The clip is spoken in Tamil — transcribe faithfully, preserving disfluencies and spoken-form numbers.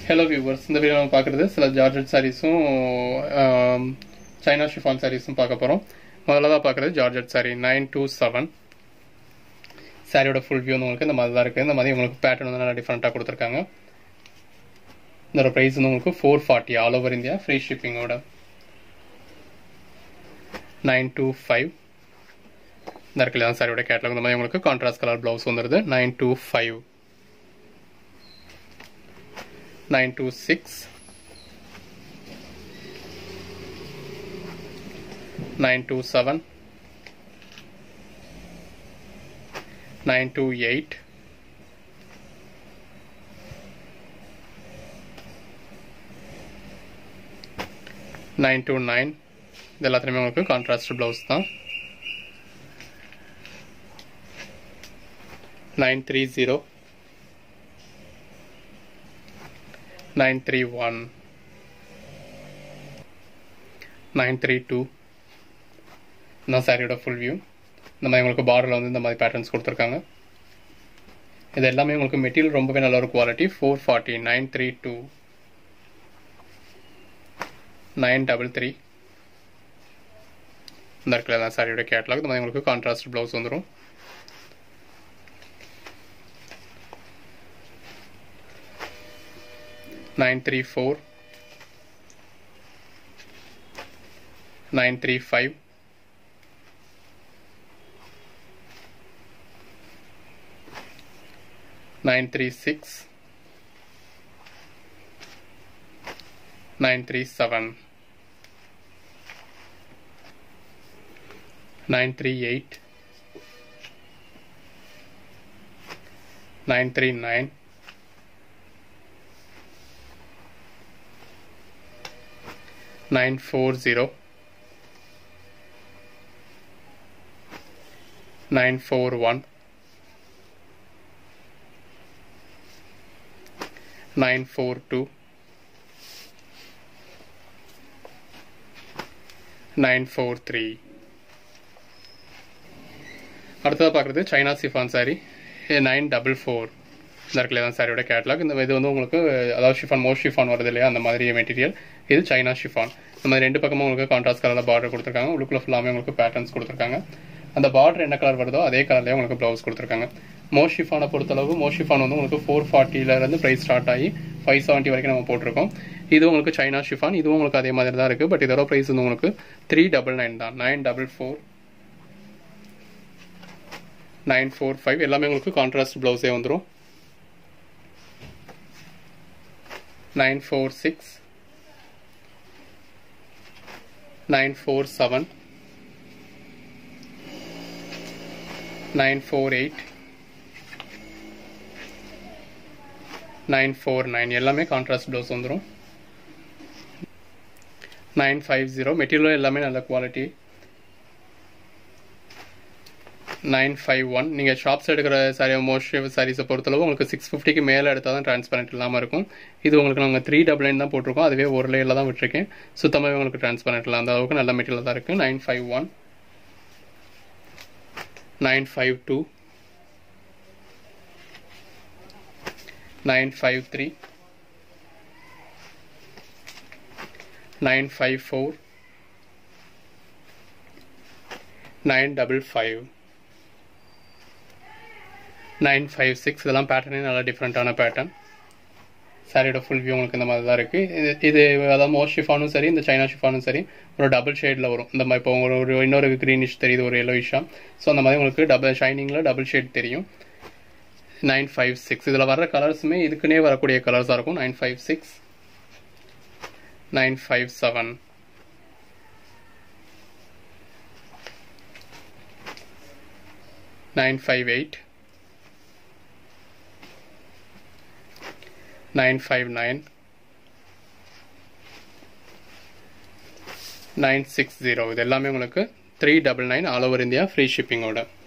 Hello viewers, இந்த வீடியோ நம்ம பார்க்குறது சில ஜார்ஜெட் சாரீஸும் சைனா ஷிஃபான் சாரீஸும் பார்க்க போகிறோம். முதல்ல தான் பார்க்குறது georgette sari nine two seven. சாரியோட ஃபுல் வியூ வந்து உங்களுக்கு இந்த மாதிரி தான் இருக்குது. இந்த மாதிரி உங்களுக்கு பேட்டர்ன் வந்து நல்லா டிஃப்ரெண்ட்டாக கொடுத்துருக்காங்க. இதோட ப்ரைஸ் வந்து உங்களுக்கு four forty all over India free ஷிப்பிங்கோட. நைன் டூ ஃபைவ் இந்த இருக்குல்ல தான் சாரியோட கேட்டலாக். இந்த மாதிரி உங்களுக்கு கான்ட்ராஸ்ட் கலர் ப்ளவுஸ் வந்துடுது. Nine two five nine two six nine two seven nine two eight nine two nine இது எல்லாத்துலயுமே உங்களுக்கு கான்ட்ராஸ்ட் ப்ளவுஸ் தான். nine three zero nine three one nine three two நான் சாரியோட ஃபுல் வியூ. இந்த மாதிரி உங்களுக்கு பார்டரில் வந்து இந்த மாதிரி பேட்டர்ன்ஸ் கொடுத்துருக்காங்க. இது எல்லாமே உங்களுக்கு மெட்டீரியல் ரொம்பவே நல்ல ஒரு quality. Four forty nine three two nine double three இந்த இடத்துல தான் சாரியோட கேட்டலாக். இந்த மாதிரி உங்களுக்கு கான்ட்ராஸ்ட் ப்ளவுஸ் வந்துடும். nine three four nine three five nine three six nine three seven nine three eight nine three nine nine four zero nine four one nine four two nine four three. அடுத்ததாக பார்க்குறது China chiffon sari nine double four இந்த இடத்துல தான் சாரியோட கேட்டலாக். இந்த இது வந்து உங்களுக்கு அதாவது ஷிஃபான் மோஸ்ட் ஷிஃபான் வருது இல்லையா, அந்த மாதிரி மெட்டீரியல். இது சைனா ஷிஃபான். இந்த மாதிரி ரெண்டு பக்கமும் உங்களுக்கு கான்ட்ராஸ்ட் கலரில் பார்டர் கொடுத்துருக்காங்க. உள்ளுக்குள்ள ஃபுல்லாமே உங்களுக்கு பேட்டர்ன்ஸ் கொடுத்துருக்காங்க. அந்த பார்டர் என்ன கலர் வருதோ அதே கலர்லேயே உங்களுக்கு ப்ளவுஸ் கொடுத்துருக்காங்க. மோஸ்ட் ஷிஃபானை பொறுத்தளவு மோஸ்ட் ஷிஃபான் வந்து உங்களுக்கு ஃபோர் ஃபார்ட்டிலேருந்து ப்ரைஸ் ஸ்டார்ட் ஆகி ஃபைவ் செவன்ட்டி வரைக்கும் நம்ம போட்டிருக்கோம். இது உங்களுக்கு சைனா ஷிஃபான். இதுவும் உங்களுக்கு அதே மாதிரி தான் இருக்குது. பட் இதோட ப்ரைஸ் வந்து உங்களுக்கு த்ரீ டபுள் நைன் தான். Nine double four nine four five எல்லாமே உங்களுக்கு கான்ட்ராஸ்ட் ப்ளவுஸே வந்துடும். nine four six nine four seven nine four eight nine four nine எல்லாமே கான்ட்ராஸ்ட் ப்ளவுஸ் வந்துடும். nine five zero மெட்டீரியல் எல்லாமே நல்ல குவாலிட்டி. நைன் ஃபைவ் ஒன் நீங்கள் ஷாப்ஸ் எடுக்கிற சாரி மோஸ்ட் சாரீஸை பொறுத்தளவு உங்களுக்கு சிக்ஸ் ஃபிஃப்டிக்கு மேலே எடுத்தால் தான் டிரான்ஸ்பரண்ட் இல்லாமல் இருக்கும். இது உங்களுக்கு நாங்கள் த்ரீ டபுள் நைன் தான் போட்டிருக்கோம். அதுவே ஒரு லேயரில் தான் விட்டுருக்கேன். சுத்தமாகவே உங்களுக்கு டிரான்ஸ்பரண்ட் இல்லை, அந்த அளவுக்கு நல்ல மெட்டீரியல் தான் இருக்குது. Nine five one nine five two nine five three nine five four nine double five nine five six இதெல்லாம் பேட்டர்னே நல்லா டிஃப்ரெண்ட்டான பேட்டர்ன். சாரியோட ஃபுல் வியூ உங்களுக்கு இந்த மாதிரி தான் இருக்குது. இது இது அதாவது மோஸ்ட் ஷிஃபானும் சரி இந்த சைனா ஷிஃபானும் சரி ஒரு டபுள் ஷேடில் வரும். இந்த மாதிரி இப்போ ஒரு ஒரு இன்னொரு க்ரீனிஷ் தெரியுது, ஒரு எல்லோயிஷாக. ஸோ அந்த மாதிரி உங்களுக்கு டபுள் ஷைனிங்கில் டபுள் ஷேட் தெரியும். நைன் ஃபைவ் சிக்ஸ் இதில் வர்ற கலர்ஸுமே இதுக்குன்னே வரக்கூடிய கலர்ஸாக இருக்கும். Nine five six nine five seven nine five eight nine five nine nine six zero இது எல்லாமே உங்களுக்கு three double nine all over India free ஷிப்பிங்கோட.